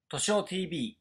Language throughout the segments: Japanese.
としお TV。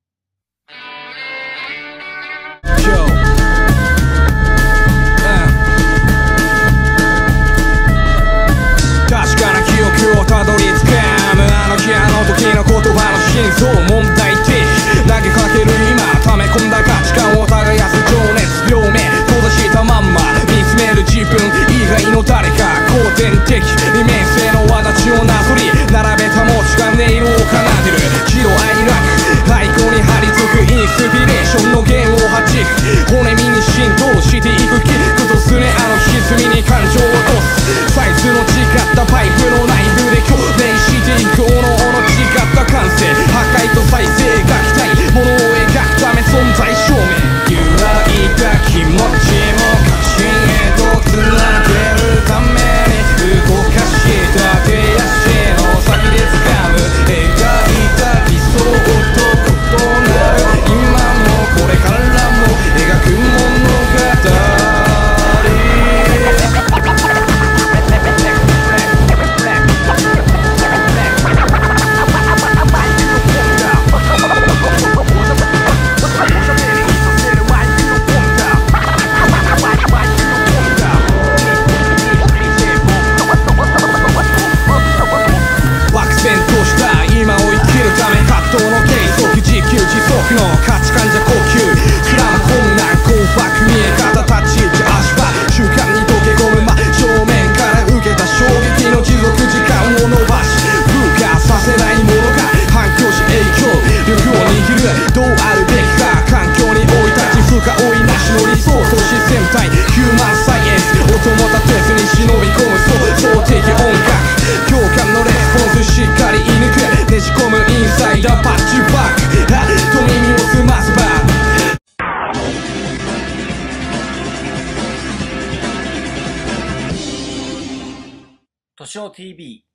確かな記憶をたどり着かむあの日あの時の言葉の真相問題的投げかける今溜め込んだ価値観を耕す情熱両目閉ざしたまんま見つめる自分以外の誰か後天的二面性の轍をなぞり並べた文字が音色を奏でる喜怒哀楽太鼓に張り付くインスピレーションの弦を弾く骨身に浸透していくキックとすねあの歪みに感情を落とすサイズの違ったパイプの内部で共鳴していくおのおの違った感性破壊と再生がきたいものを描くため存在証明揺らいだ気持ちも確信へとつなげるために動かした手足の先で掴む描いた理想と異なる今もこれからも描く物語の価値観じゃ高級膨らむ困難困惑見え方立ち位置足場習慣に溶け込む真正面から受けた衝撃の持続時間を伸ばし風化させないものが反響し影響力を握るどうあるべきか環境に生い立ち不可追いなしの理想とし戦隊ヒューマンサイエンス音も立てずに忍び込む創造的音楽共感のレスポンスしっかり射抜くねじ込むインサイダーパッチバックと耳を澄ますばとしお TV。